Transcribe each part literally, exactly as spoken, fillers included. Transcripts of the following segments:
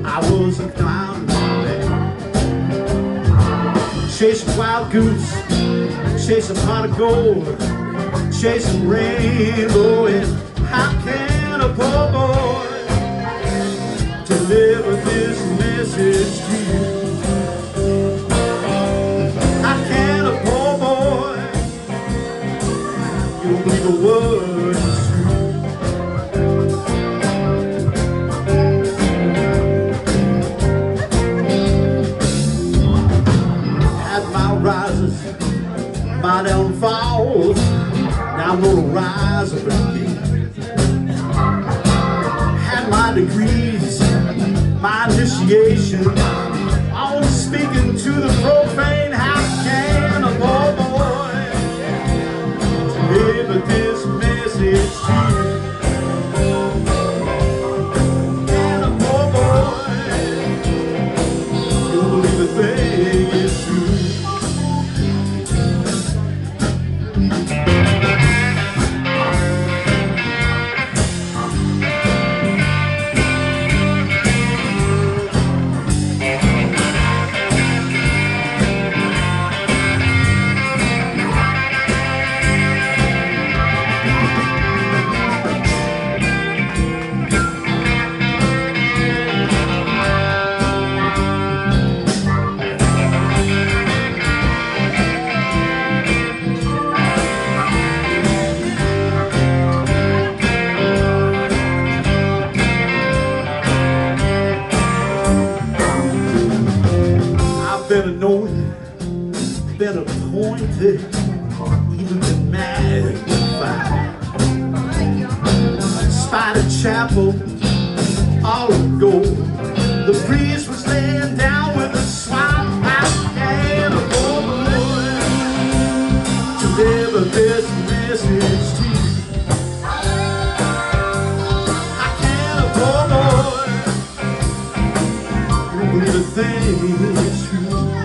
I was a clown man, chasing wild goose, chasing pot of gold, chasing rainbow. And how can a poor boy deliver this message to you? How can a poor boy, you don't believe a word is true? Had my rises, my downfalls, now I'm gonna rise up again. Had my degrees, my initiation, all speaking to the profane. How can a poor boy deliver this message to you? Can a poor boy, you'll believe a thing is true? Been anointed, been appointed, even been magnified. Spider Chapel, all of gold. The priest was laying down with a smile. How can a poor boy deliver this message to you? How can a poor boy, you don't believe a thing is true?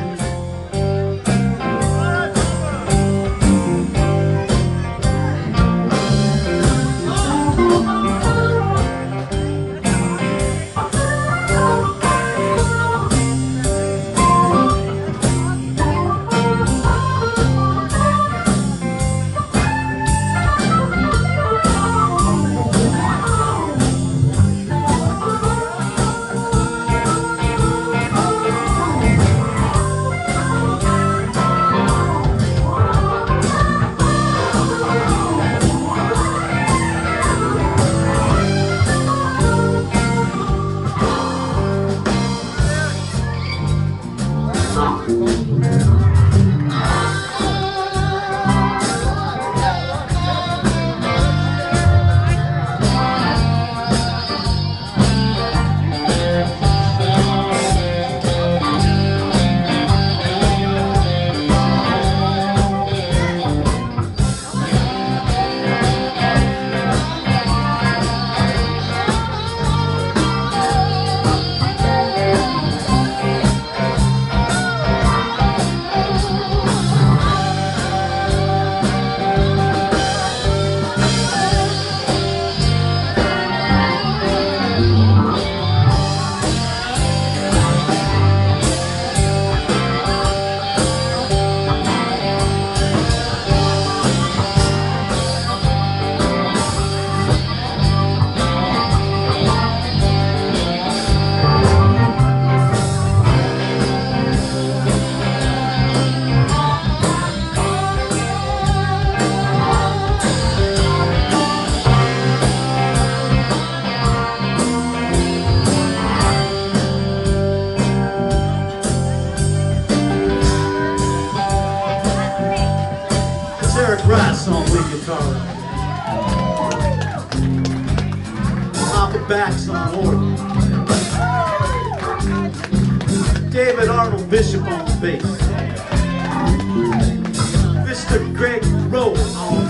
Eric Rice on lead guitar, Papa Bax on organ, David Arnold Bishop on bass, Mister Greg Rowe on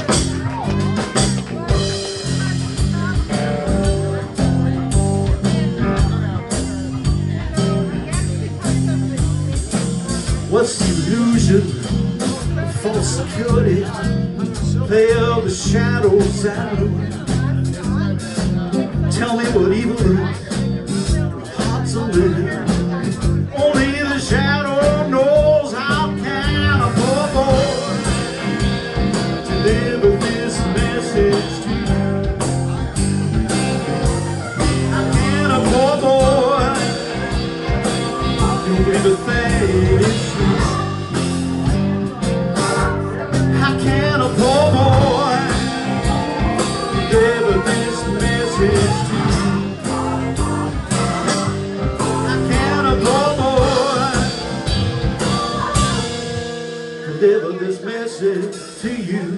what's the illusion? False security, veil the shadows out. Tell me what evil is, hard it to you.